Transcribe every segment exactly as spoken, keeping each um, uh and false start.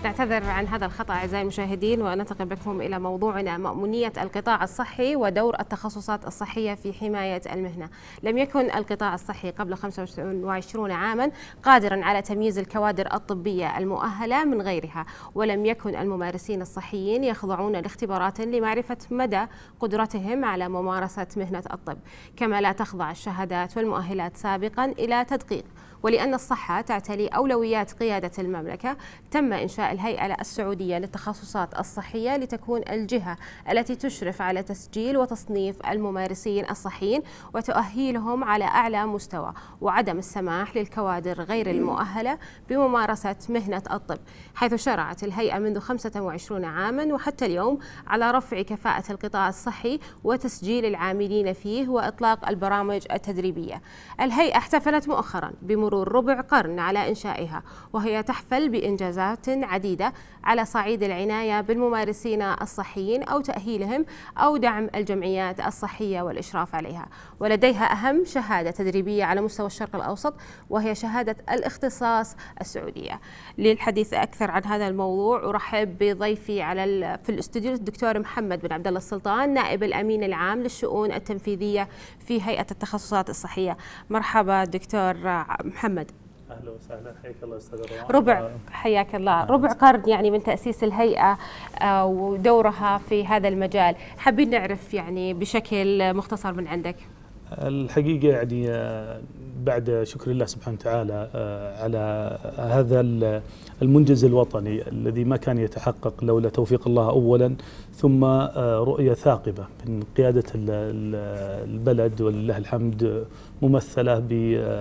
نعتذر عن هذا الخطأ أعزائي المشاهدين، وننتقل بكم إلى موضوعنا: مأمونية القطاع الصحي ودور التخصصات الصحية في حماية المهنة. لم يكن القطاع الصحي قبل خمسة وعشرين عاما قادرا على تمييز الكوادر الطبية المؤهلة من غيرها، ولم يكن الممارسين الصحيين يخضعون لاختبارات لمعرفة مدى قدرتهم على ممارسة مهنة الطب، كما لا تخضع الشهادات والمؤهلات سابقا إلى تدقيق. ولأن الصحة تعتلي أولويات قيادة المملكة، تم إنشاء الهيئة السعودية للتخصصات الصحية لتكون الجهة التي تشرف على تسجيل وتصنيف الممارسين الصحيين وتؤهيلهم على أعلى مستوى، وعدم السماح للكوادر غير المؤهلة بممارسة مهنة الطب، حيث شرعت الهيئة منذ خمسة وعشرين عاما وحتى اليوم على رفع كفاءة القطاع الصحي وتسجيل العاملين فيه وإطلاق البرامج التدريبية. الهيئة احتفلت مؤخرا بمرور ربع قرن على إنشائها، وهي تحفل بإنجازات عديدة على صعيد العناية بالممارسين الصحيين أو تأهيلهم أو دعم الجمعيات الصحية والإشراف عليها. ولديها أهم شهادة تدريبية على مستوى الشرق الأوسط، وهي شهادة الاختصاص السعودية. للحديث أكثر عن هذا الموضوع أرحب بضيفي على في الاستوديو الدكتور محمد بن عبد الله السلطان، نائب الأمين العام للشؤون التنفيذية في هيئة التخصصات الصحية. مرحبا دكتور محمد. اهلا وسهلا، حياك الله استاذ روان. ربع حياك الله، ربع قرن يعني من تأسيس الهيئة ودورها في هذا المجال، حابين نعرف يعني بشكل مختصر من عندك. الحقيقة يعني بعد شكر الله سبحانه وتعالى على هذا المنجز الوطني الذي ما كان يتحقق لولا توفيق الله أولا، ثم رؤية ثاقبة من قيادة البلد ولله الحمد، ممثلة ب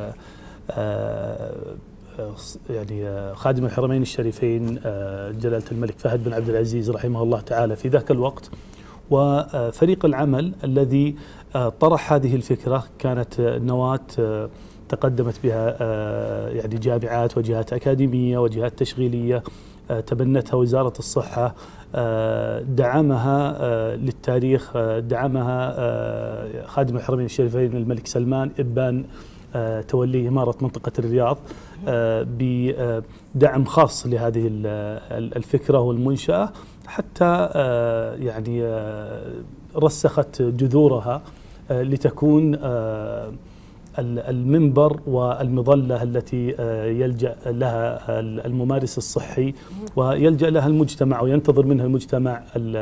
يعني خادم الحرمين الشريفين جلالة الملك فهد بن عبد العزيز رحمه الله تعالى في ذاك الوقت، وفريق العمل الذي طرح هذه الفكرة. كانت نواة تقدمت بها يعني جامعات وجهات أكاديمية وجهات تشغيلية، تبنتها وزارة الصحة، دعمها للتاريخ، دعمها خادم الحرمين الشريفين الملك سلمان إبان تولي إمارة منطقة الرياض بدعم خاص لهذه الفكرة والمنشأة، حتى يعني رسخت جذورها لتكون المنبر والمظلة التي يلجأ لها الممارس الصحي ويلجأ لها المجتمع وينتظر منها المجتمع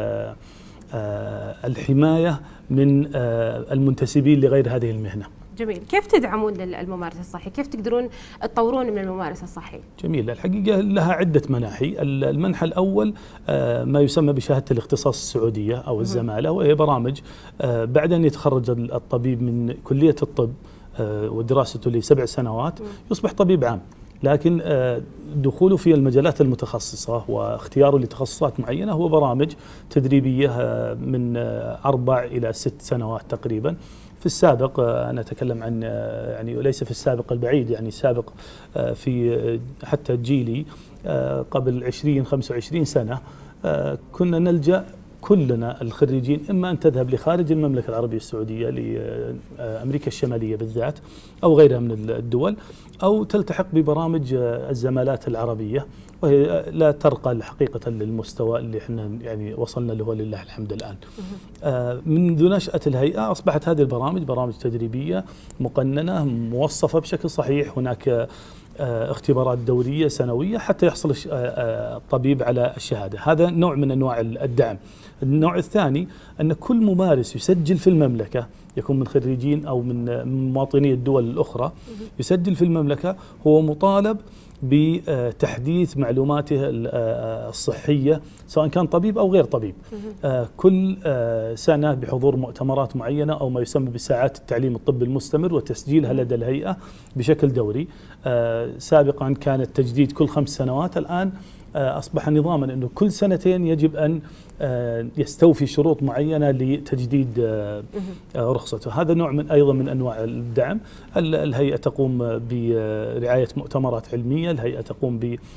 الحماية من المنتسبين لغير هذه المهنة. جميل. كيف تدعمون الممارس الصحي؟ كيف تقدرون تطورون من الممارس الصحي؟ جميل. الحقيقة لها عدة مناحي. المنحى الأول ما يسمى بشهادة الاختصاص السعودية أو الزمالة، وهي برامج بعد أن يتخرج الطبيب من كلية الطب ودراسته لسبع سنوات يصبح طبيب عام، لكن دخوله في المجالات المتخصصة واختياره لتخصصات معينة هو برامج تدريبية من أربع إلى ست سنوات تقريبا. في السابق أنا أتكلم عن يعني وليس في السابق البعيد، يعني السابق في حتى جيلي قبل عشرين خمسة وعشرين سنة كنا نلجأ كلنا الخريجين إما أن تذهب لخارج المملكة العربية السعودية لأمريكا الشمالية بالذات أو غيرها من الدول، أو تلتحق ببرامج الزمالات العربية، وهي لا ترقى حقيقة للمستوى اللي احنا يعني وصلنا له لله الحمد الآن. منذ نشأة الهيئة أصبحت هذه البرامج برامج تدريبية مقننة موصفة بشكل صحيح، هناك اختبارات دورية سنوية حتى يحصل الطبيب على الشهادة. هذا نوع من أنواع الدعم. النوع الثاني أن كل ممارس يسجل في المملكة، يكون من خريجين أو من مواطني الدول الأخرى، يسجل في المملكة، هو مطالب بتحديث معلوماته الصحية سواء كان طبيب أو غير طبيب، كل سنة بحضور مؤتمرات معينة أو ما يسمى بساعات التعليم الطبي المستمر وتسجيلها لدى الهيئة بشكل دوري. سابقا كان التجديد كل خمس سنوات، الآن أصبح نظاما أنه كل سنتين يجب أن يستوفي شروط معينة لتجديد رخصته. هذا نوع من أيضا من أنواع الدعم. الهيئة تقوم برعاية مؤتمرات علمية، الهيئة تقوم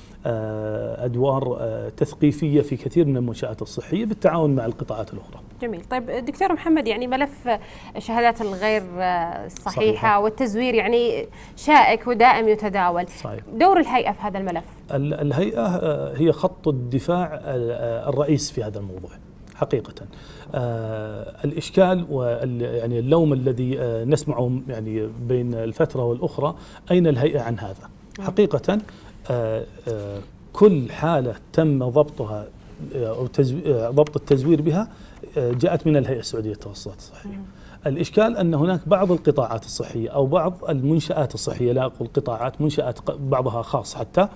بأدوار تثقيفية في كثير من المنشآت الصحية بالتعاون مع القطاعات الأخرى. جميل. طيب دكتور محمد، يعني ملف الشهادات الغير صحيحة صحيحة. والتزوير يعني شائك ودائم يتداول. صحيح. دور الهيئة في هذا الملف؟ الهيئة هي خط الدفاع الرئيس في هذا الموضوع حقيقة. الإشكال يعني اللوم الذي نسمعه يعني بين الفترة والأخرى، أين الهيئة عن هذا؟ حقيقة كل حالة تم ضبطها أو ضبط التزوير بها جاءت من الهيئة السعودية للتخصصات الصحية. الإشكال أن هناك بعض القطاعات الصحية أو بعض المنشآت الصحية، لا أقول قطاعات، منشآت بعضها خاص حتى،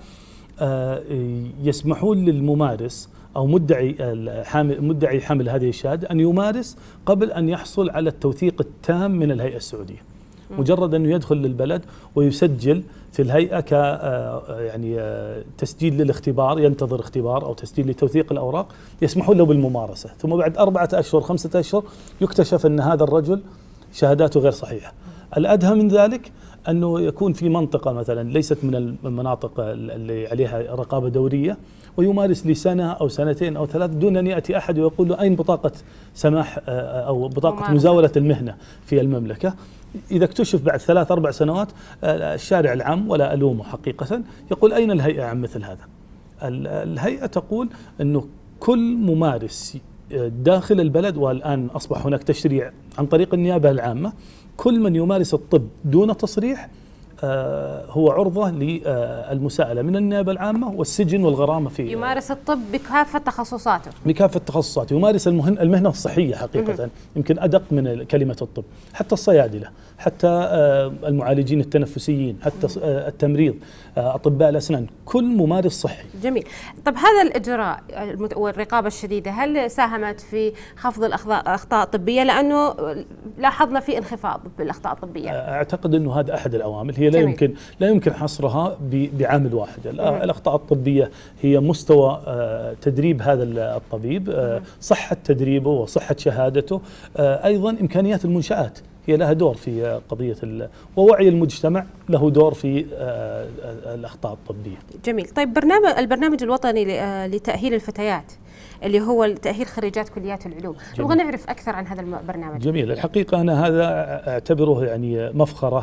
يسمحون للممارس أو مدعي حامل مدعي حمل هذه الشهادة أن يمارس قبل أن يحصل على التوثيق التام من الهيئة السعودية. مجرد أنه يدخل للبلد ويسجل في الهيئة ك يعني تسجيل للاختبار، ينتظر اختبار أو تسجيل لتوثيق الأوراق، يسمحون له بالممارسة، ثم بعد أربعة أشهر خمسة أشهر يكتشف أن هذا الرجل شهاداته غير صحيحة. الأدهى من ذلك أنه يكون في منطقة مثلا ليست من المناطق اللي عليها رقابة دورية، ويمارس لسنة أو سنتين أو ثلاث دون أن يأتي أحد ويقول له أين بطاقة سماح أو بطاقة ممارسة. مزاولة المهنة في المملكة. إذا اكتشف بعد ثلاث أربع سنوات، الشارع العام ولا ألومه حقيقة يقول أين الهيئة عن مثل هذا؟ الهيئة تقول أنه كل ممارس داخل البلد، والآن أصبح هناك تشريع عن طريق النيابة العامة، كل من يمارس الطب دون تصريح هو عرضة للمساءلة من النيابة العامة والسجن والغرامة. في يمارس الطب بكافة تخصصاته بكافة تخصصاته، يمارس المهنة الصحية حقيقة، يمكن أدق من كلمة الطب، حتى الصيادلة، حتى المعالجين التنفسيين، حتى التمريض، أطباء الأسنان، كل ممارس صحي. جميل. طب هذا الإجراء والرقابة الشديدة هل ساهمت في خفض الأخطاء الطبية؟ لأنه لاحظنا في انخفاض بالأخطاء الطبية. أعتقد أنه هذا أحد العوامل، هي لا يمكن لا يمكن حصرها بعامل واحد. الأخطاء الطبية هي مستوى تدريب هذا الطبيب، صحة تدريبه وصحة شهادته، أيضا إمكانيات المنشآت هي لها دور في قضية، ووعي المجتمع له دور في الأخطاء الطبية. جميل. طيب برنامج البرنامج الوطني لتأهيل الفتيات اللي هو تأهيل خريجات كليات العلوم، نبغى نعرف أكثر عن هذا البرنامج. جميل. الحقيقة أنا هذا أعتبره يعني مفخرة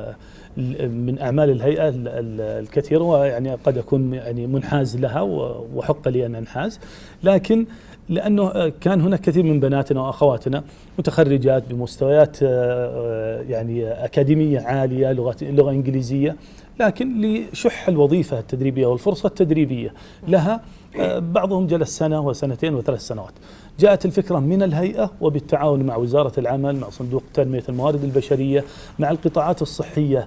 من أعمال الهيئة الكثيرة، ويعني قد أكون يعني منحاز لها وحق لي أن أنحاز، لكن لأنه كان هناك كثير من بناتنا وأخواتنا متخرجات بمستويات يعني أكاديمية عالية، لغة لغة إنجليزية، لكن لشح الوظيفة التدريبية والفرصة التدريبية لها بعضهم جلس سنة وسنتين وثلاث سنوات. جاءت الفكرة من الهيئة وبالتعاون مع وزارة العمل، مع صندوق تنمية الموارد البشرية، مع القطاعات الصحية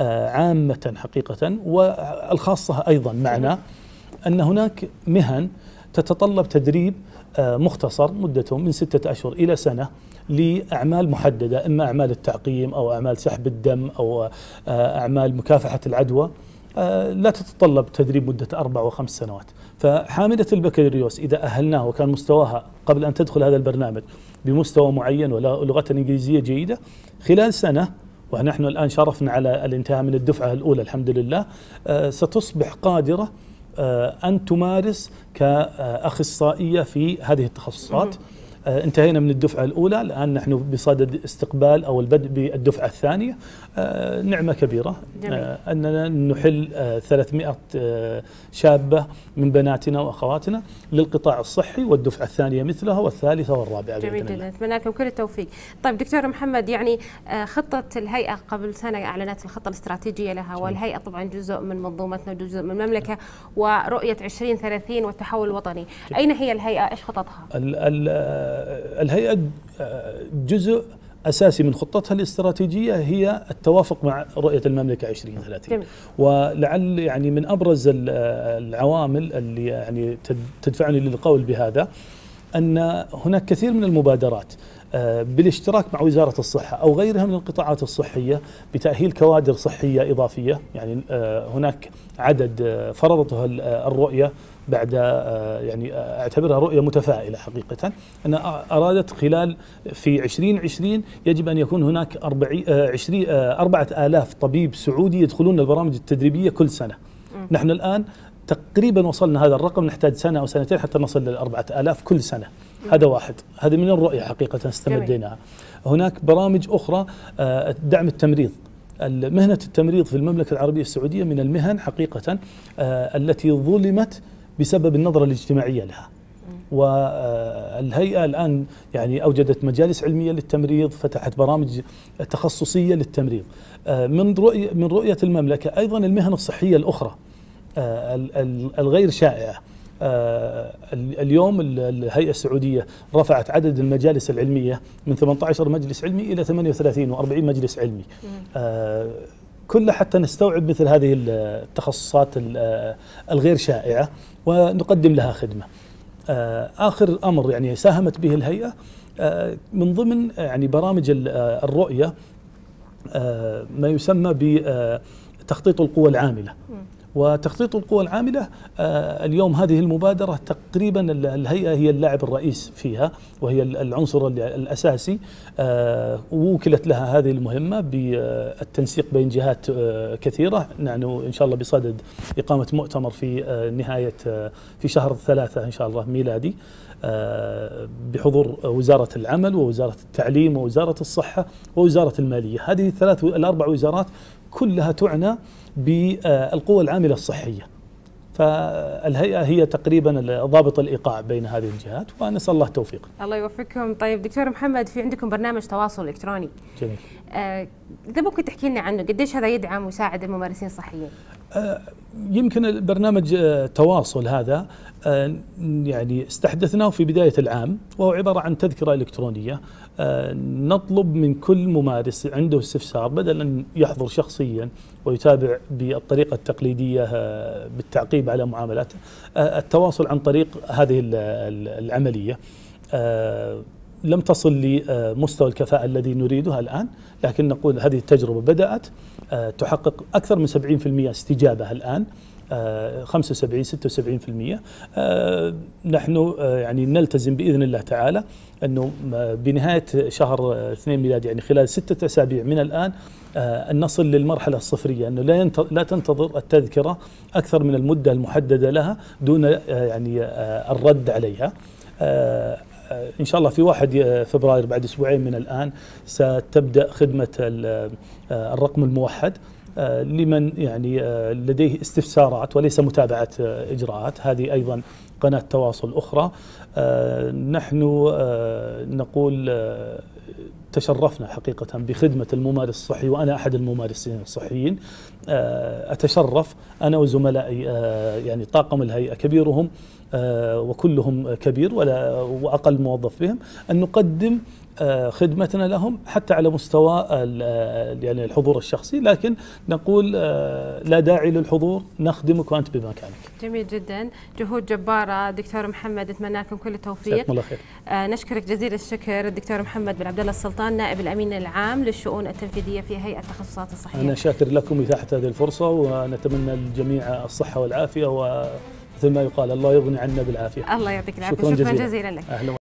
عامة حقيقة والخاصة أيضا معنا، أن هناك مهن تتطلب تدريب مختصر مدته من ستة أشهر إلى سنة لأعمال محددة، إما أعمال التعقيم أو أعمال سحب الدم أو أعمال مكافحة العدوى، لا تتطلب تدريب مدة أربع وخمس سنوات. فحاملة البكالوريوس إذا أهلناها وكان مستواها قبل أن تدخل هذا البرنامج بمستوى معين ولغة إنجليزية جيدة، خلال سنة، ونحن الآن شرفنا على الانتهاء من الدفعة الأولى الحمد لله، ستصبح قادرة أن تمارس كأخصائية في هذه التخصصات. انتهينا من الدفعة الأولى، الآن نحن بصدد استقبال أو البدء بالدفعة الثانية. نعمة كبيرة أننا نحل ثلاثمائة شابة من بناتنا وأخواتنا للقطاع الصحي، والدفعة الثانية مثلها والثالثة والرابعة. جميل جدا، أتمنى لكم كل التوفيق. طيب دكتور محمد، يعني خطة الهيئة قبل سنة أعلنت الخطة الاستراتيجية لها، والهيئة طبعا جزء من منظومتنا وجزء من المملكة ورؤية عشرين ثلاثين والتحول الوطني. أين هي الهيئة؟ إيش خططها؟ ال ال الهيئة جزء أساسي من خطتها الاستراتيجية هي التوافق مع رؤية المملكة عشرين ثلاثين، ولعل يعني من أبرز العوامل اللي يعني تدفعني للقول بهذا أن هناك كثير من المبادرات بالاشتراك مع وزارة الصحة أو غيرها من القطاعات الصحية بتأهيل كوادر صحية إضافية. يعني هناك عدد فرضتها الرؤية بعد يعني اعتبرها رؤية متفائلة حقيقة، أن أرادت خلال في عشرين عشرين يجب أن يكون هناك أربعة آلاف طبيب سعودي يدخلون البرامج التدريبية كل سنة. نحن الآن تقريبا وصلنا هذا الرقم، نحتاج سنة أو سنتين حتى نصل للأربعة آلاف كل سنة. هذا واحد، هذه من الرؤية حقيقة استمديناها. هناك برامج أخرى، دعم التمريض. مهنة التمريض في المملكة العربية السعودية من المهن حقيقة التي ظلمت بسبب النظرة الاجتماعية لها. والهيئة الآن يعني أوجدت مجالس علمية للتمريض، فتحت برامج تخصصية للتمريض. من رؤية من رؤية المملكة أيضا المهن الصحية الأخرى الغير شائعة. اليوم الهيئة السعودية رفعت عدد المجالس العلمية من ثمانية عشر مجلس علمي إلى ثمانية وثلاثين وأربعين مجلس علمي، كلها حتى نستوعب مثل هذه التخصصات الغير شائعة ونقدم لها خدمة. آخر أمر يعني ساهمت به الهيئة من ضمن يعني برامج الرؤية ما يسمى بتخطيط القوى العاملة. وتخطيط القوى العاملة اليوم هذه المبادرة تقريبا الهيئة هي اللاعب الرئيس فيها، وهي العنصر الأساسي، ووكلت لها هذه المهمة بالتنسيق بين جهات كثيرة. نحن إن شاء الله بصدد إقامة مؤتمر في نهاية في شهر ثلاثة إن شاء الله ميلادي بحضور وزارة العمل ووزارة التعليم ووزارة الصحة ووزارة المالية. هذه الثلاث الأربع وزارات كلها تعنى بالقوى العاملة الصحية، فالهيئة هي تقريبا ضابط الإيقاع بين هذه الجهات، ونسأل الله التوفيق. الله يوفقكم. طيب دكتور محمد، في عندكم برنامج تواصل إلكتروني. جميل. آه إذا ممكن تحكي لنا عنه، قديش هذا يدعم ويساعد الممارسين الصحيين؟ آه يمكن البرنامج آه تواصل هذا آه يعني استحدثناه في بداية العام، وهو عبارة عن تذكرة إلكترونية. آه نطلب من كل ممارس عنده استفسار، بدل أن يحضر شخصيا ويتابع بالطريقة التقليدية آه بالتعقيب على معاملاته، آه التواصل عن طريق هذه العملية. آه لم تصل لمستوى الكفاءة الذي نريدها الآن، لكن نقول هذه التجربة بدأت تحقق أكثر من سبعين بالمئة استجابة الآن، خمسة وسبعين ستة وسبعين بالمئة. نحن يعني نلتزم بإذن الله تعالى أنه بنهاية شهر اثنين ميلادي، يعني خلال ستة أسابيع من الآن، أن نصل للمرحلة الصفرية، أنه لا لا تنتظر التذكرة أكثر من المدة المحددة لها دون يعني الرد عليها. إن شاء الله في واحد فبراير بعد أسبوعين من الآن ستبدأ خدمة الرقم الموحد لمن يعني لديه استفسارات وليس متابعة إجراءات. هذه أيضا قناة تواصل أخرى. نحن نقول تشرفنا حقيقة بخدمة الممارس الصحي، وأنا أحد الممارسين الصحيين. أتشرف أنا وزملائي يعني طاقم الهيئة كبيرهم وكلهم كبير ولا وأقل موظف بهم، أن نقدم خدمتنا لهم حتى على مستوى يعني الحضور الشخصي، لكن نقول لا داعي للحضور، نخدمك وأنت بمكانك. جميل جدا، جهود جبارة دكتور محمد، أتمنى لكم كل التوفيق. الله خير. آه نشكرك جزيل الشكر الدكتور محمد بن عبد الله السلطان، نائب الأمين العام للشؤون التنفيذية في هيئة التخصصات الصحية. أنا شاكر لكم إتاحة هذه الفرصة، ونتمنى للجميع الصحة والعافية، ومثل ما يقال الله يغني عنا بالعافية. الله يعطيك العافية. شكرا, شكرا جزيلا, جزيلا لك. أهلا